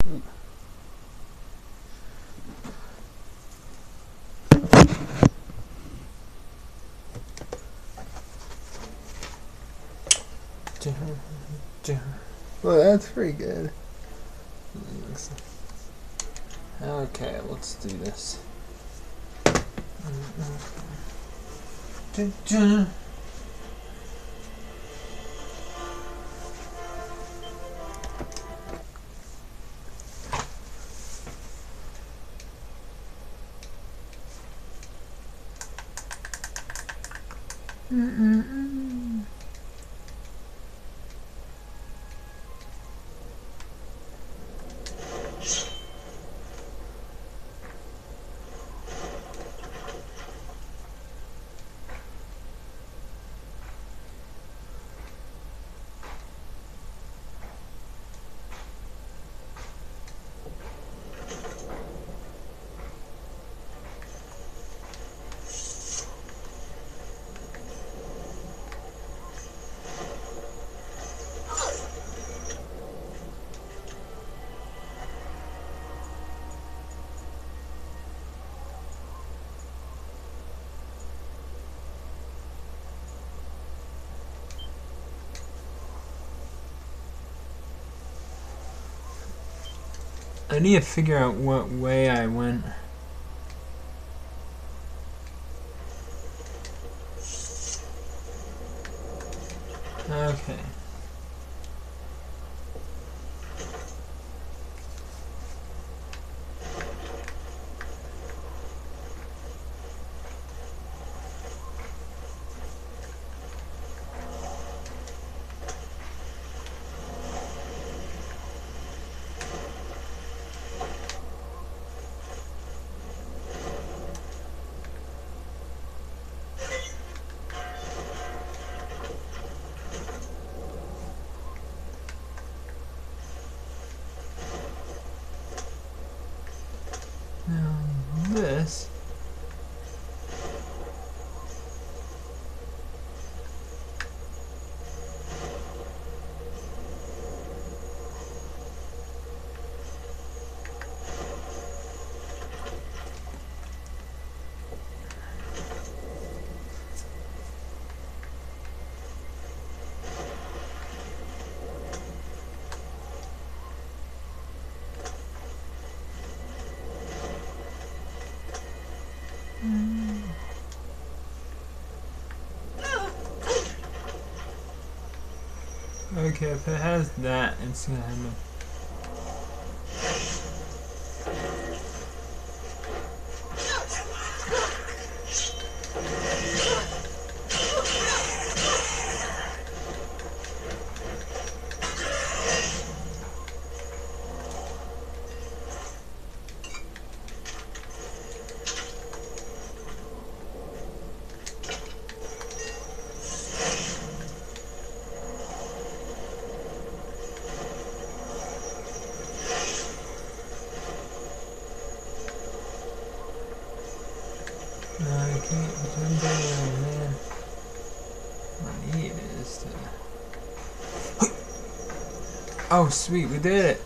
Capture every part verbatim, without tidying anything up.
Ooh. Well, that's pretty good. Okay, let's do this. Mm-mm-mm. I need to figure out what way I went. Okay. Now this. Okay, if it has that, it's gonna have a No, I can't remember, man. What I need is to... Oh, sweet, we did it!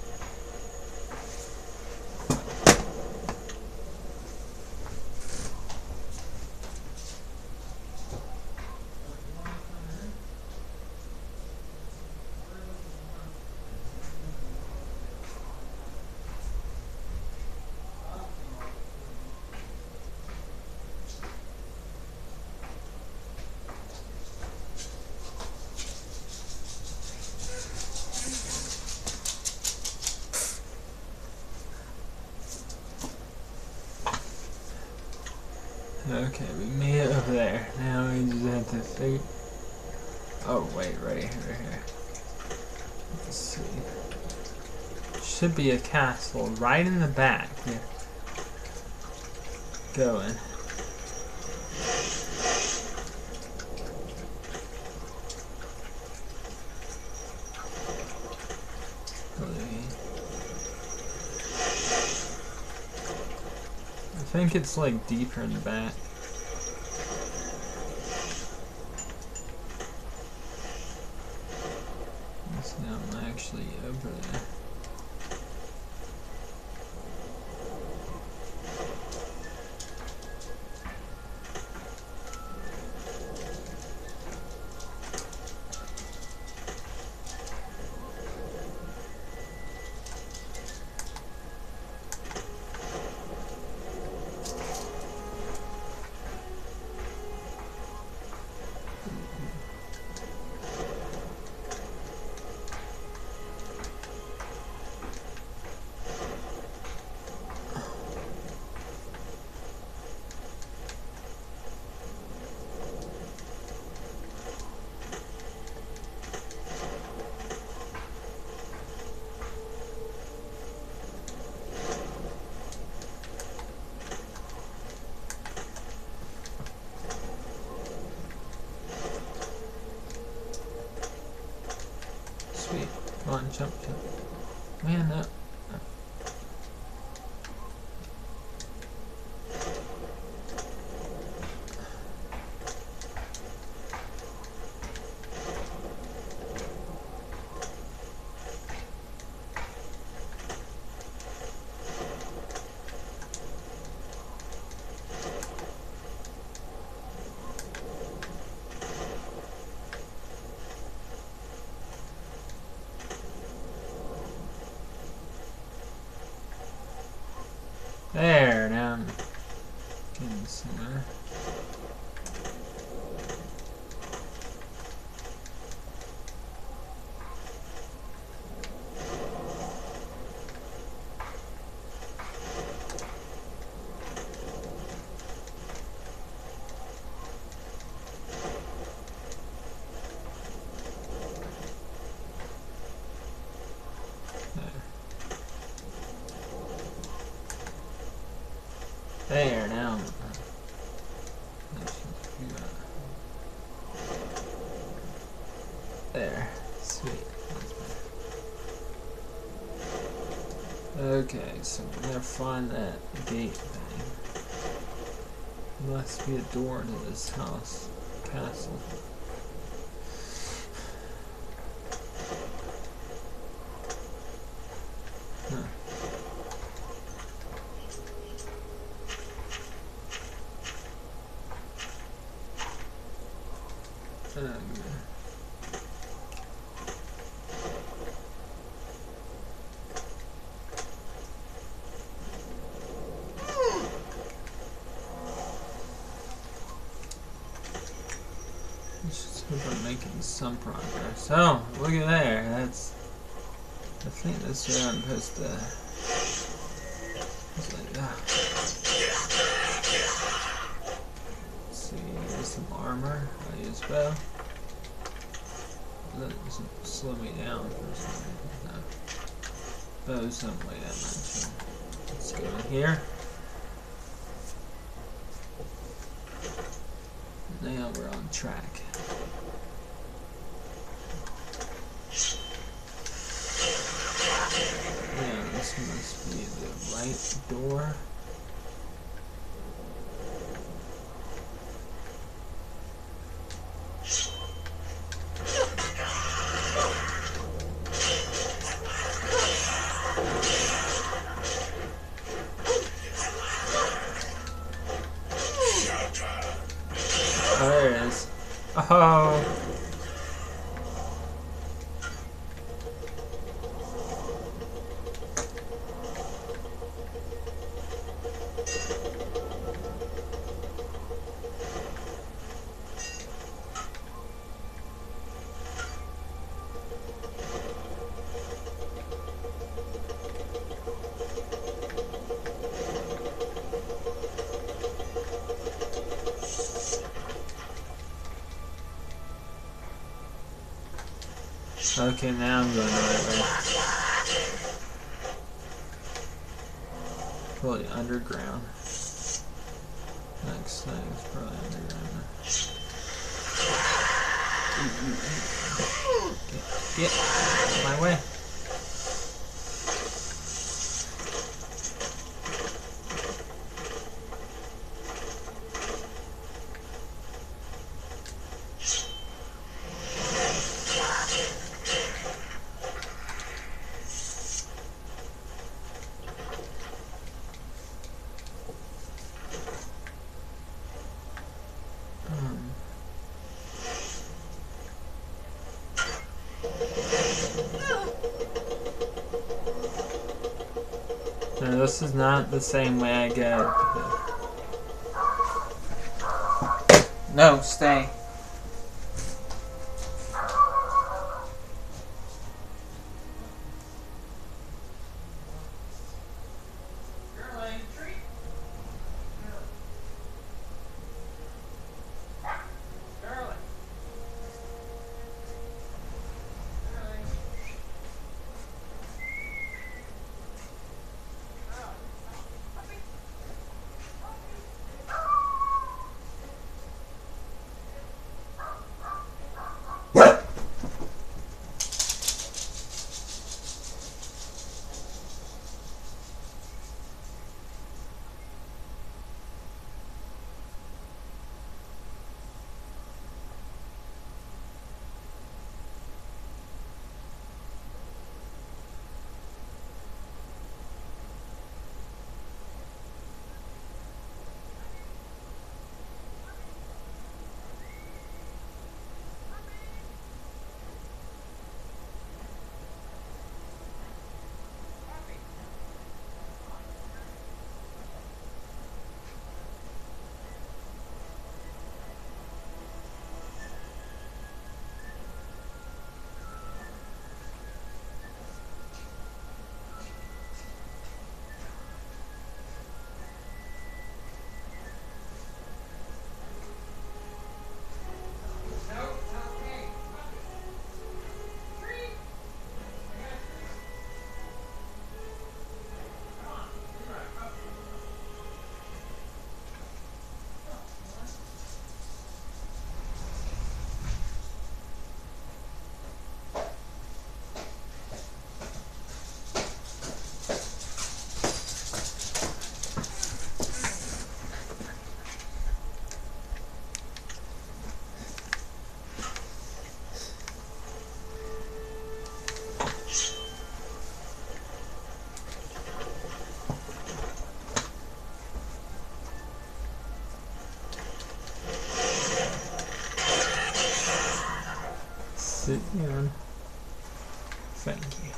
Okay, we made it over there. Now we just have to figure... Oh, wait, right here, right here. Let's see. Should be a castle right in the back here. Going. I think it's like deeper in the back. It's not actually over there. jump, jump. Man, no. There, now I'm getting somewhere. There, now. There, sweet. Okay, so we're gonna find that gate thing. Must be a door to this house, castle. Huh. Um, let's just hope I'm making some progress. Oh, look at there. That's. I think that's where I'm supposed to. It's like that. Let's see. Here's some armor. I use bow. That doesn't slow me down for some reason. No. Bow's not way that much. Let's go in here. Now we're on track. Yeah, this must be the right door. Oh, there it is. Oh. Okay, now I'm going the right way. Probably underground. Next thing is probably underground. Get, get out of my way. No, this is not the same way I go. No, stay. And thank you.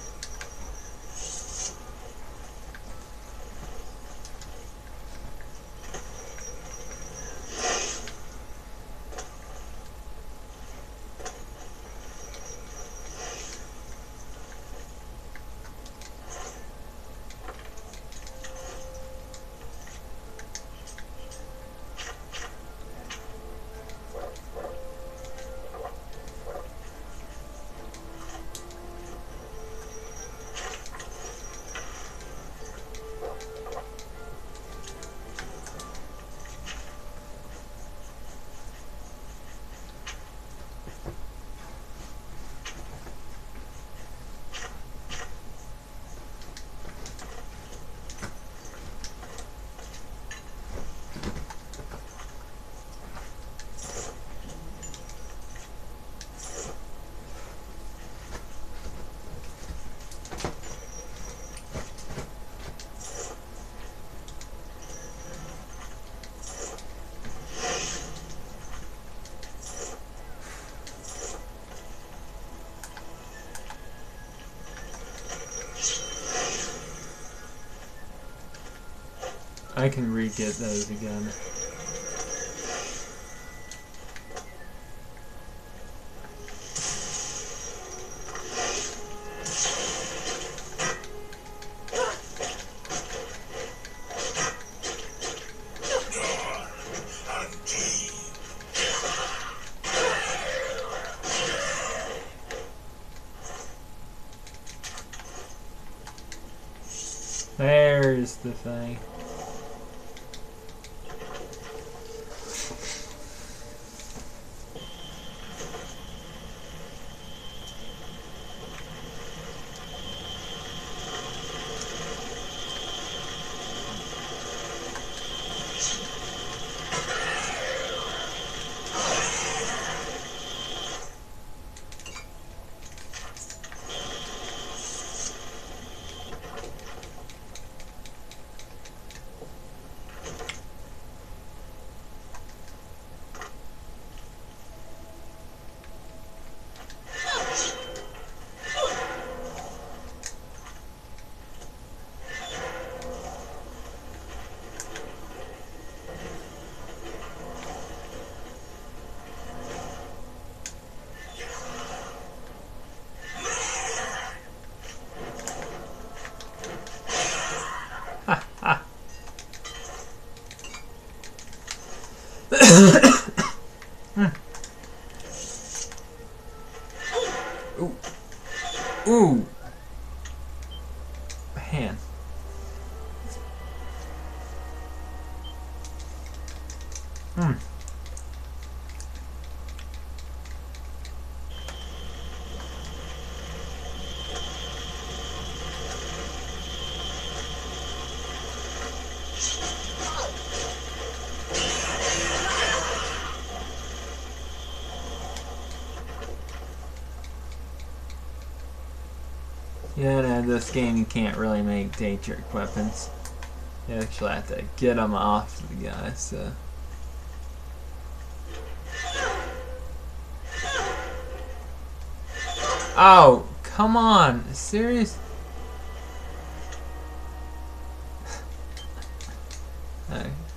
I can re-get those again. There's the thing. Ooh. Ooh. Man. Hmm. Yeah, no, this game you can't really make day trick weapons. You actually have to get them off the guy, so. Oh, come on. Serious? Alright.